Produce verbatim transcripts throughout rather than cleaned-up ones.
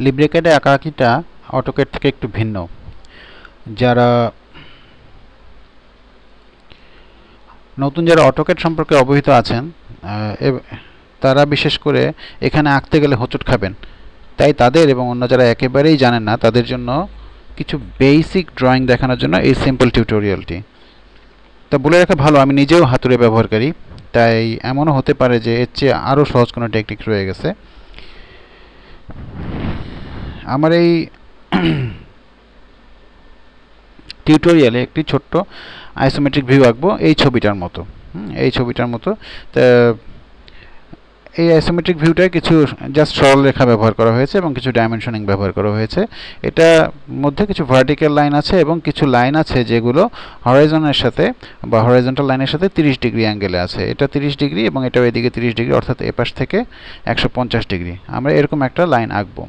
লিব্রিক্যাডে আঁকাআঁকিটা AutoCAD থেকে একটু ভিন্ন। যারা নতুন যারা অটোক্যাড সম্পর্কে অবহিত আছেন তারা বিশেষ করে এখানে আঁকতে গেলে হোঁচট খাবেন। তাই তাদের এবং অন্য যারা একেবারেই জানেন না তাদের জন্য কিছু বেসিক ড্রয়িং দেখানোর জন্য এই সিম্পল টিউটোরিয়ালটি। তা বলে রাখা ভালো, আমি নিজেও হাতুড়ে ব্যবহারকারী, তাই এমনও হতে পারে যে এর চেয়ে আরও সহজ কোনো টেকনিক রয়ে গেছে। আমার এই টিউটোরিয়ালে একটি ছোট্ট আইসোমেট্রিক ভিউ আঁকবো এই ছবিটার মতো। এই ছবিটার মতো তা এই আইসোমেট্রিক ভিউটায় কিছু জাস্ট সরল রেখা ব্যবহার করা হয়েছে এবং কিছু ডাইমেনশনিং ব্যবহার করা হয়েছে। এটার মধ্যে কিছু ভার্টিক্যাল লাইন আছে এবং কিছু লাইন আছে যেগুলো হরাইজনের সাথে বা হরাইজন্টাল লাইনের সাথে তিরিশ ডিগ্রি অ্যাঙ্গেলে আছে। এটা তিরিশ ডিগ্রি এবং এটা এদিকে তিরিশ ডিগ্রি, অর্থাৎ এপাশ থেকে একশো পঞ্চাশ ডিগ্রি। আমরা এরকম একটা লাইন আঁকবো।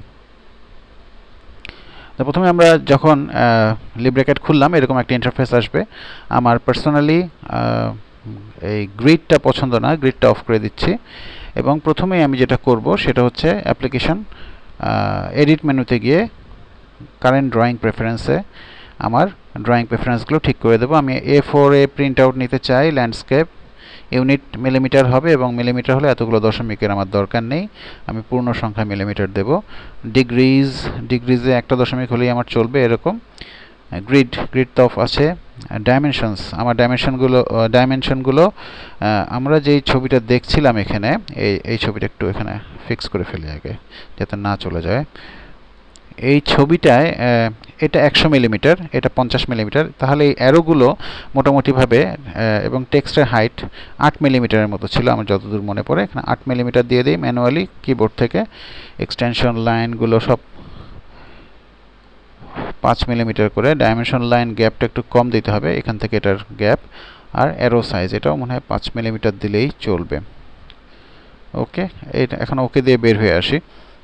তো প্রথমে আমরা যখন লিব্রিক্যাড খুললাম এরকম একটা ইন্টারফেস আসবে। আমার পার্সোনালি এই গ্রিডটা পছন্দ না, গ্রিডটা অফ করে দিচ্ছি। এবং প্রথমেই আমি যেটা করব সেটা হচ্ছে অ্যাপ্লিকেশন এডিট মেনুতে গিয়ে কারেন্ট ড্রয়িং প্রেফারেন্সে আমার ড্রয়িং প্রেফারেন্সগুলো ঠিক করে দেবো। আমি এ ফোর এ প্রিন্ট আউট নিতে চাই, ল্যান্ডস্কেপ, ইউনিট মিলিমিটার হবে এবং মিলিমিটার হলে এতগুলো দশমিকের আমার দরকার নেই, আমি পূর্ণ সংখ্যা মিলিমিটার দেব। ডিগ্রিজ, ডিগ্রিজে একটা দশমিক হলেই আমার চলবে এরকম। গ্রিড, গ্রিড তো অফ আছে। ডাইমেনশনস, আমার ডাইমেনশনগুলো ডাইমেনশনগুলো আমরা যেই ছবিটা দেখছিলাম এখানে, এই এই ছবিটা একটু এখানে ফিক্স করে ফেলি আগে যাতে না চলে যায়। এই ছবিটায় এটা একশো মিলিমিটার, এটা পঞ্চাশ মিলিমিটার, তাহলে এই অ্যারোগুলো মোটামুটিভাবে এবং টেক্সটের হাইট আট মিলিমিটারের মতো ছিল আমার যতদূর মনে পড়ে। এখানে আট মিলিমিটার দিয়ে দিই ম্যানুয়ালি কিবোর্ড থেকে। এক্সটেনশন লাইনগুলো সব পাঁচ মিলিমিটার করে। ডাইমেনশন লাইন গ্যাপটা একটু কম দিতে হবে এখান থেকে, এটার গ্যাপ। আর অ্যারো সাইজ এটাও মনে হয় পাঁচ মিলিমিটার দিলেই চলবে। ওকে, এটা এখন ওকে দিয়ে বের হয়ে আসি।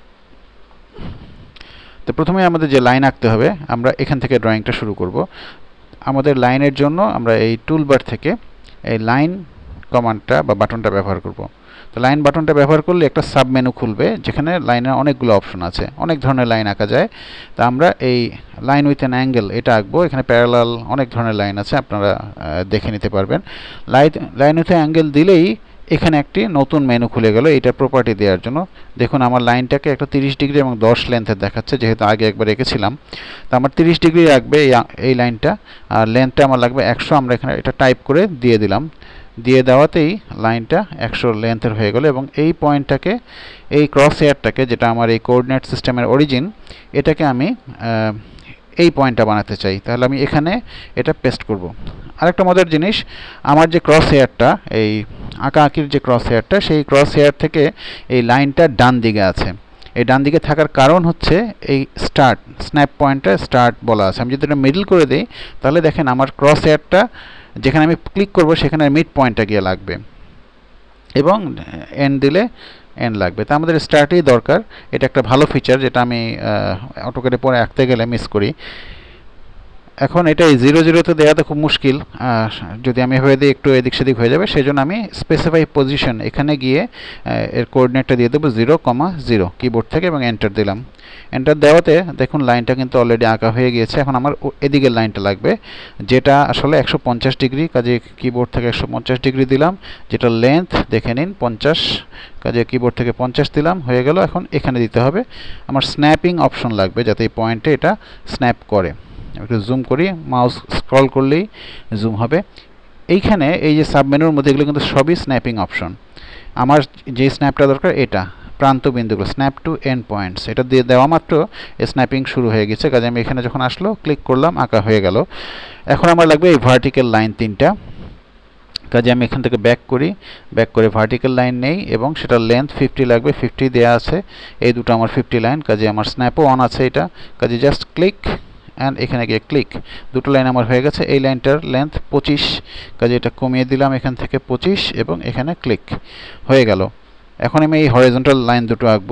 তো প্রথমে আমাদের যে লাইন আঁকতে হবে, আমরা এখান থেকে ড্রয়িংটা শুরু করব। আমাদের লাইনের জন্য আমরা এই টুলবার থেকে এই লাইন কমান্ডটা বা বাটনটা ব্যবহার করব। তো লাইন বাটনটা ব্যবহার করলে একটা সাব মেনু খুলবে যেখানে লাইনের অনেকগুলো অপশন আছে, অনেক ধরনের লাইন আঁকা যায়। তা আমরা এই লাইন উইথ অ্যান অ্যাঙ্গেল এটা আঁকবো। এখানে প্যারালাল অনেক ধরনের লাইন আছে, আপনারা দেখে নিতে পারবেন। লাইন লাইন উইথ অ্যাঙ্গেল দিলেই এখানে একটি নতুন মেনু খুলে গেল এইটা প্রপার্টি দেওয়ার জন্য। দেখুন আমার লাইনটাকে একটা তিরিশ ডিগ্রি এবং দশ লেন্থের দেখাচ্ছে, যেহেতু আগে একবার এঁকেছিলাম। তো আমার তিরিশ ডিগ্রি রাখবে এই লাইনটা, আর লেন্থটা আমার লাগবে একশো। আমরা এখানে এটা টাইপ করে দিয়ে দিলাম, দিয়ে দেওয়াতেই লাইনটা একশো লেন্থের হয়ে গেল। এবং এই পয়েন্টটাকে, এই ক্রস হেয়ারটাকে, যেটা আমার এই কোঅর্ডিনেট সিস্টেমের অরিজিন, এটাকে আমি এই পয়েন্টটা বানাতে চাই, তাহলে আমি এখানে এটা পেস্ট করব। আরেকটা মজার জিনিস, আমার যে ক্রস হেয়ারটা, এই আঁকাআঁকির যে ক্রস হেয়ারটা, সেই ক্রস হেয়ার থেকে এই লাইনটা ডান দিকে আছে। এই ডান দিকে থাকার কারণ হচ্ছে এই স্টার্ট, স্ন্যাপ পয়েন্টটা স্টার্ট বলা আছে। আমি যদি এটা মিডল করে দিই তাহলে দেখেন আমার ক্রস হেয়ারটা যেখানে আমি ক্লিক করব সেখানে মিড পয়েন্টটা গিয়ে লাগবে এবং এন্ড দিলে এন্ড লাগবে। তা আমাদের স্টার্টেই দরকার। এটা একটা ভালো ফিচার যেটা আমি অটোক্যাডে পরে আঁকতে গেলে মিস করি। এখন এটা এই জিরো জিরোতে দেওয়াতে খুব মুশকিল, যদি আমি এভাবে দিই একটু এদিক সেদিক হয়ে যাবে। সেই জন্য আমি স্পেসিফাই পজিশন এখানে গিয়ে এর কোঅর্ডিনেটটা দিয়ে দেবো জিরো কমা জিরো কিবোর্ড থেকে এবং এন্টার দিলাম। এন্টার দেওয়াতে দেখুন লাইনটা কিন্তু অলরেডি আঁকা হয়ে গিয়েছে। এখন আমার এদিকের লাইনটা লাগবে যেটা আসলে একশো পঞ্চাশ ডিগ্রি, কাজে কিবোর্ড থেকে একশো পঞ্চাশ ডিগ্রি দিলাম। যেটা লেন্থ দেখে নিন পঞ্চাশ, কাজে কিবোর্ড থেকে পঞ্চাশ দিলাম, হয়ে গেল। এখন এখানে দিতে হবে আমার স্ন্যাপিং অপশন লাগবে যাতে এই পয়েন্টে এটা স্ন্যাপ করে। একটু জুম করি, মাউস স্ক্রল করলেই জুম হবে। এইখানে এই যে সাবমেনুর মধ্যে এগুলো কিন্তু সবই স্ন্যাপিং অপশন। আমার যে স্ন্যাপটা দরকার এটা প্রান্ত বিন্দুগুলো, স্ন্যাপ টু এন্ড পয়েন্টস, এটা দিয়ে দেওয়া মাত্র স্ন্যাপিং শুরু হয়ে গেছে। কাজে আমি এখানে যখন আসলো ক্লিক করলাম, আঁকা হয়ে গেল। এখন আমার লাগবে এই ভার্টিক্যাল লাইন তিনটা। কাজে আমি এখান থেকে ব্যাক করি, ব্যাক করে ভার্টিক্যাল লাইন নেই এবং সেটার লেন্থ ফিফটি লাগবে, ফিফটি দেওয়া আছে। এই দুটো আমার ফিফটি লাইন, কাজে আমার স্ন্যাপও অন আছে এটা। কাজে জাস্ট ক্লিক অ্যান্ড এখানে গিয়ে ক্লিক, দুটো লাইন আমার হয়ে গেছে। এই লাইনটার লেন্থ পঁচিশ, কাজে এটা কমিয়ে দিলাম এখান থেকে পঁচিশ এবং এখানে ক্লিক হয়ে গেল। এখন আমি এই হরিজন্টাল লাইন দুটো আঁকবো।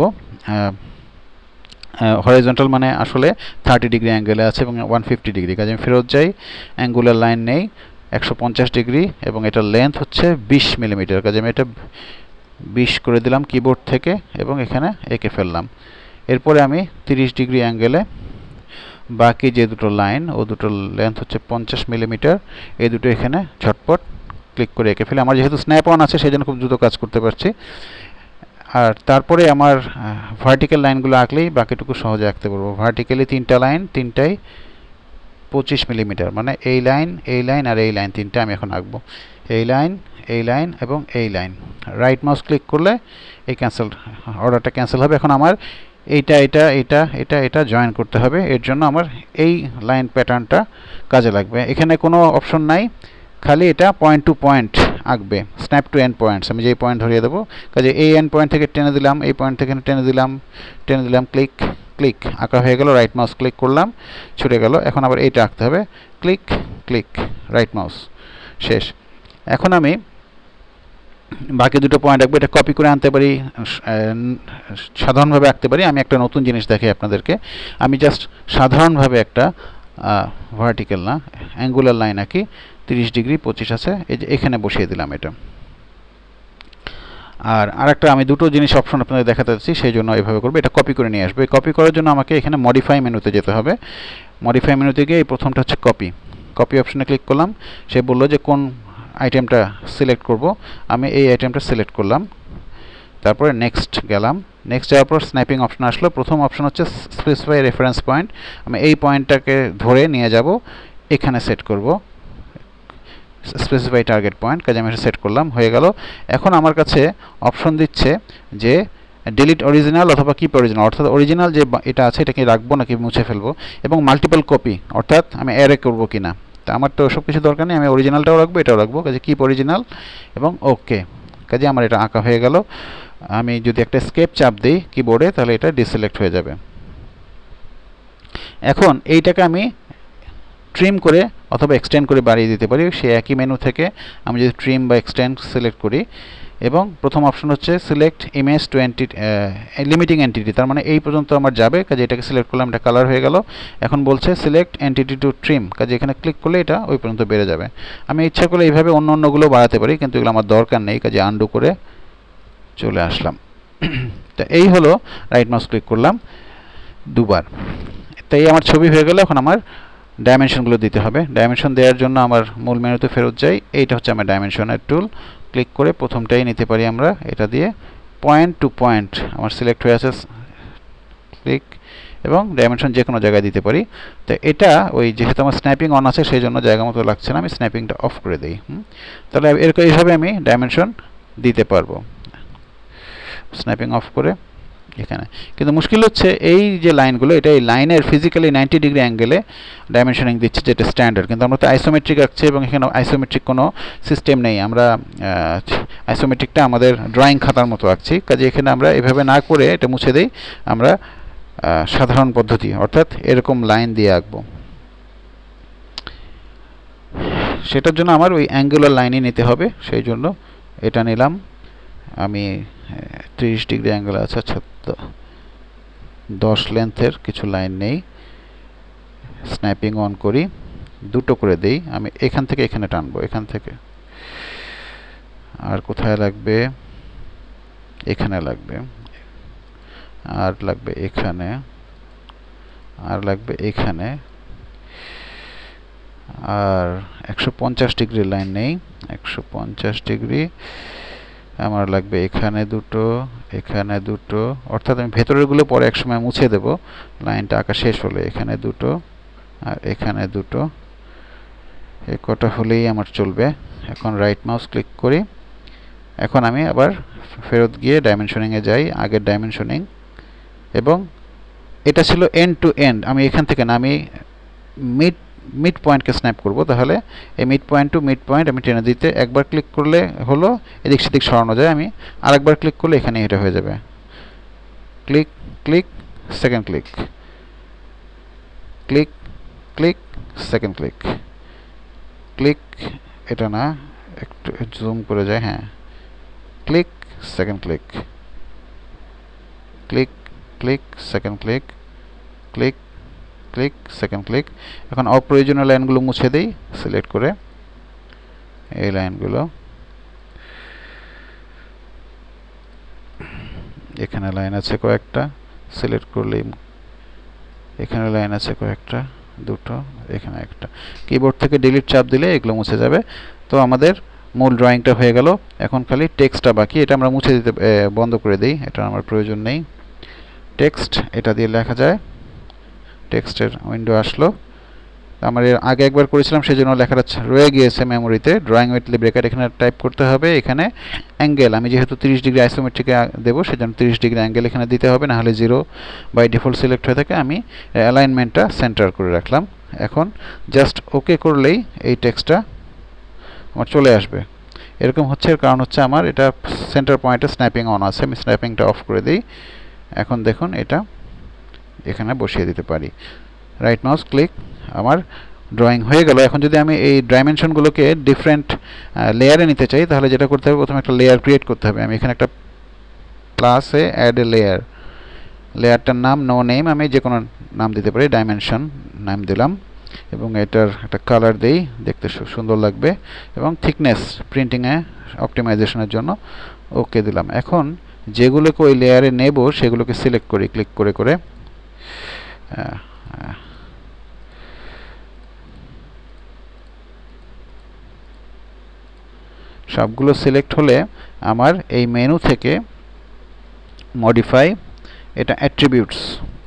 হরিজন্টাল মানে আসলে থার্টি ডিগ্রি অ্যাঙ্গেলে আছে এবং ওয়ান ফিফটি ডিগ্রি। কাজে আমি ফেরত যাই, অ্যাঙ্গুলার লাইন নেই, একশো পঞ্চাশ ডিগ্রি এবং এটার লেন্থ হচ্ছে বিশ মিলিমিটার। কাজে আমি এটা বিশ করে দিলাম কিবোর্ড থেকে এবং এখানে এঁকে ফেললাম। এরপরে আমি তিরিশ ডিগ্রি অ্যাঙ্গেলে বাকি যে দুটো লাইন ও দুটো লেন্থ হচ্ছে পঞ্চাশ মিলিমিটার, এই দুটো এখানে ঝটপট ক্লিক করে এঁকে ফেলে। আমার যেহেতু স্ন্যাপ অন আছে সেই জন্য খুব দ্রুত কাজ করতে পারছি। আর তারপরে আমার ভার্টিক্যাল লাইনগুলো আঁকলেই বাকিটুকু সহজে আঁকতে পারবো। ভার্টিক্যালি তিনটা লাইন, তিনটাই পঁচিশ মিলিমিটার, মানে এই লাইন, এই লাইন আর এই লাইন, তিনটা আমি এখন আঁকবো। এই লাইন, এই লাইন এবং এই লাইন। রাইট মাউস ক্লিক করলে এই ক্যান্সেল অর্ডারটা ক্যান্সেল হবে। এখন আমার এইটা এটা এটা এটা এটা জয়েন করতে হবে। এর জন্য আমার এই লাইন প্যাটার্নটা কাজে লাগবে। এখানে কোনো অপশন নাই, খালি এটা পয়েন্ট টু পয়েন্ট আঁকবে, স্ন্যাপ টু এন্ড পয়েন্টস। আমি যেই পয়েন্ট ধরিয়ে দেবো, কাজে এই এন্ড পয়েন্ট থেকে টেনে দিলাম, এই পয়েন্ট থেকে টেনে দিলাম, টেনে দিলাম, ক্লিক ক্লিক, আঁকা হয়ে গেল। রাইট মাউস ক্লিক করলাম, ছুটে গেল। এখন আবার এইটা আঁকতে হবে, ক্লিক ক্লিক, রাইট মাউস, শেষ। এখন আমি বাকি দুটো পয়েন্ট আঁকবো। এটা কপি করে আনতে পারি, সাধারণভাবে আঁকতে পারি। আমি একটা নতুন জিনিস দেখাই আপনাদেরকে। আমি জাস্ট সাধারণভাবে একটা ভার্টিক্যাল না অ্যাঙ্গুলার লাইন আঁকি। তিরিশ ডিগ্রি পঁচিশ আছে, এই যে এখানে বসিয়ে দিলাম এটা। আর আরেকটা আমি দুটো জিনিস অপশন আপনাদের দেখাতে চাচ্ছি, সেই জন্য এইভাবে করবো। এটা কপি করে নিয়ে আসবো। এই কপি করার জন্য আমাকে এখানে মডিফাই মেনুতে যেতে হবে। মডিফাই মেনুতে গিয়ে এই প্রথমটা হচ্ছে কপি। কপি অপশনে ক্লিক করলাম। সে বললো যে কোন আইটেমটা সিলেক্ট করব। আমি এই আইটেমটা সিলেক্ট করলাম। তারপরে নেক্সট গেলাম। নেক্সট যাওয়ার পর স্ন্যাপিং অপশন আসলো। প্রথম অপশন হচ্ছে স্পেসিফাই রেফারেন্স পয়েন্ট। আমি এই পয়েন্টটাকে ধরে নিয়ে যাব, এখানে সেট করব, স্পেসিফাই টার্গেট পয়েন্ট। কাজে আমি সেট করলাম, হয়ে গেল। এখন আমার কাছে অপশন দিচ্ছে যে ডিলিট অরিজিনাল অথবা কিপ অরিজিনাল, অর্থাৎ অরিজিনাল যে এটা আছে এটাকে রাখবো নাকি মুছে ফেলবো, এবং মাল্টিপল কপি অর্থাৎ আমি অ্যারে করবো কিনা। তা আমার তো সব কিছু দরকার নেই, আমি অরিজিনালটাও রাখবো, এটাও রাখবো। কাজে কিপ অরিজিনাল এবং ওকে। কাজে আমার এটা আঁকা হয়ে গেল। আমি যদি একটা স্কেপ চাপ দিই কিবোর্ডে, তাহলে এটা ডিসিলেক্ট হয়ে যাবে। এখন এইটাকে আমি ট্রিম করে অথবা এক্সটেন্ড করে বাড়িয়ে দিতে পারি। সেই একই মেনু থেকে আমি যদি ট্রিম বা এক্সটেন্ড সিলেক্ট করি, এবং প্রথম অপশন হচ্ছে select image to entity, limiting entity, তার মানে এই পর্যন্ত আমার যাবে। কাজে এটাকে সিলেক্ট করলাম, এটা কালার হয়ে গেল। এখন বলছে সিলেক্ট এন্টিটি টু ট্রিম, কাজে এখানে ক্লিক করলে এটা ওই পর্যন্ত বেড়ে যাবে। আমি ইচ্ছা করলে এইভাবে অন্য অন্যগুলো বাড়াতে পারি, কিন্তু এগুলো আমার দরকার নেই। কাজে আন্ডু করে চলে আসলাম। তো এই হলো, রাইট মাউস ক্লিক করলাম দুবার। তাই আমার ছবি হয়ে গেল। এখন আমার ডাইমেনশনগুলো দিতে হবে। ডাইমেনশন দেওয়ার জন্য আমার মূল মেনুতে ফেরত যাই। এইটা হচ্ছে আমার ডাইমেনশনের টুল। ক্লিক করে প্রথমটাই নিতে পারি আমরা, এটা দিয়ে পয়েন্ট টু পয়েন্ট আমার সিলেক্ট হয়ে আছে, ক্লিক, এবং ডাইমেনশন যে কোনো জায়গায় দিতে পারি। তো এটা ওই যেহেতু আমার স্ন্যাপিং অন আছে সেই জন্য জায়গা মতো লাগছে না, আমি স্ন্যাপিংটা অফ করে দিই। তাহলে এরকম এইভাবে আমি ডাইমেনশন দিতে পারবো, স্ন্যাপিং অফ করে এখানে। কিন্তু মুশকিল হচ্ছে এই যে লাইনগুলো, এটা এই লাইনের ফিজিক্যালি নাইনটি ডিগ্রি অ্যাঙ্গেলে ডাইমেনশনিং দিচ্ছে, যেটা স্ট্যান্ডার্ড। কিন্তু আমরা তো আইসোমেট্রিক আঁকছি এবং এখানে আইসোমেট্রিক কোনো সিস্টেম নেই। আমরা আইসোমেট্রিকটা আমাদের ড্রয়িং খাতার মতো আঁকছি। কাজে এখানে আমরা এভাবে না করে এটা মুছে দিই, আমরা সাধারণ পদ্ধতি অর্থাৎ এরকম লাইন দিয়ে আঁকবো। সেটার জন্য আমার ওই অ্যাঙ্গুলার লাইনই নিতে হবে, সেই জন্য এটা নিলাম। আমি ত্রিশ ডিগ্রি অ্যাঙ্গেল আছে, আচ্ছা দশ লেন্থের কিছু লাইন নেই। স্ন্যাপিং অন করি, দুটো করে দেই। আমি এখান থেকে এখানে টানবো, এখান থেকে। আর কোথায় লাগবে? এখানে লাগবে, আর লাগবে এখানে, আর লাগবে এখানে। আর একশো পঞ্চাশ ডিগ্রি লাইন নেই, একশো পঞ্চাশ ডিগ্রি আমার লাগবে এখানে দুটো, এখানে দুটো। অর্থাৎ আমি ভেতরেরগুলো পরে একসময় মুছে দেব লাইনটা আঁকা শেষ হলে। এখানে দুটো আর এখানে দুটো, এ কটা হলেই আমার চলবে। এখন রাইট মাউস ক্লিক করি। এখন আমি আবার ফেরত গিয়ে ডাইমেনশনিংয়ে যাই, আগের ডাইমেনশনিং, এবং এটা ছিল এন্ড টু এন্ড। আমি এখান থেকে না, আমি মিড মিড পয়েন্টকে স্ন্যাপ করব। তাহলে এই mid point to mid point আমি টেনে দিতে একবার ক্লিক করলে হলো, এদিক সেদিক সরানো যায়। আমি আরেকবার ক্লিক করলে এখানে এটা হয়ে যাবে। Click click second click, click click second click, click, এটা না একটু জুম করে যায়, হ্যাঁ, click second click, click click second click, click click second click. এখন অপ্রয়োজনীয় লাইনগুলো মুছে দিই সিলেক্ট করে, এই লাইনগুলো। এখানে লাইন আছে কয়েকটা, সিলেক্ট করলেই এখানে লাইন আছে কয়েকটা, দুটো, এখানে একটা। কিবোর্ড থেকে ডিলিট চাপ দিলে এগুলো মুছে যাবে। তো আমাদের মূল ড্রয়িংটা হয়ে গেল। এখন খালি টেক্সটটা বাকি, এটা আমরা মুছে দিতে বন্ধ করে দিই, এটা আমার প্রয়োজন নেই। টেক্সট এটা দিয়ে লেখা যায়, টেক্সটের উইন্ডো আসলো। আমার এর আগে একবার করেছিলাম সেজন্য লেখাটা রয়ে গিয়েছে মেমোরিতে। ড্রয়িং উইথলি ব্রেকেট এখানে টাইপ করতে হবে। এখানে অ্যাঙ্গেল আমি যেহেতু তিরিশ ডিগ্রি আইসোমেট্রিকে দেবো সেজন্য তিরিশ ডিগ্রি অ্যাঙ্গেল এখানে দিতে হবে, নাহলে জিরো বাই ডিফল্ট সিলেক্ট হয়ে থাকে। আমি অ্যালাইনমেন্টটা সেন্টার করে রাখলাম। এখন জাস্ট ওকে করলেই এই টেক্সটটা আমার চলে আসবে। এরকম হচ্ছে, এর কারণ হচ্ছে আমার এটা সেন্টার পয়েন্টে স্ন্যাপিং অন আছে, আমি স্ন্যাপিংটা অফ করে দিই। এখন দেখুন এটা এখানে বসিয়ে দিতে পারি, রাইট মাউস ক্লিক, আমার ড্রয়িং হয়ে গেল। এখন যদি আমি এই ডাইমেনশনগুলোকে ডিফারেন্ট লেয়ারে নিতে চাই তাহলে যেটা করতে হবে, প্রথমে একটা লেয়ার ক্রিয়েট করতে হবে। আমি এখানে একটা প্লাসে অ্যাড এ লেয়ার, লেয়ারটার নাম নো নেম, আমি যে কোনো নাম দিতে পারি, ডাইমেনশন নাম দিলাম, এবং এটার একটা কালার দেই, দেখতে সুন্দর লাগবে, এবং থিকনেস প্রিন্টিংয়ে অপটিমাইজেশনের জন্য ওকে দিলাম। এখন যেগুলোকে ওই লেয়ারে নেব সেগুলোকে সিলেক্ট করি ক্লিক করে করে। সবগুলো সিলেক্ট হলে আমার এই মেনু থেকে মডিফাই, এটা অ্যাট্রিবিউটস,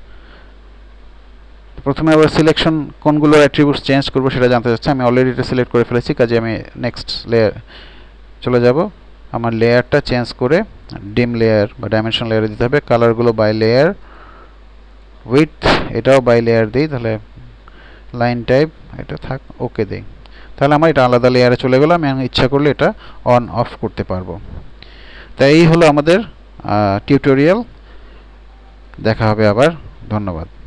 প্রথমে আবার সিলেকশন কোনগুলো অ্যাট্রিবিউটস চেঞ্জ করব সেটা জানতে চাচ্ছি। আমি অলরেডি এটা সিলেক্ট করে ফেলেছি, কাজে আমি নেক্সট লেয়ার চলে যাব। আমার লেয়ারটা চেঞ্জ করে ডিম লেয়ার বা ডাইমেনশন লেয়ারে দিতে হবে। কালারগুলো বাই লেয়ার, উইথ এটাও বাই লেয়ার দিই, তাহলে লাইন টাইপ এটা থাক, ওকে দিই, তাহলে আমার এটা আলাদা লেয়ারে চলে গেল। আমি ইচ্ছা করলে এটা অন অফ করতে পারবো। তাই এই হলো আমাদের টিউটোরিয়াল। দেখা হবে আবার, ধন্যবাদ।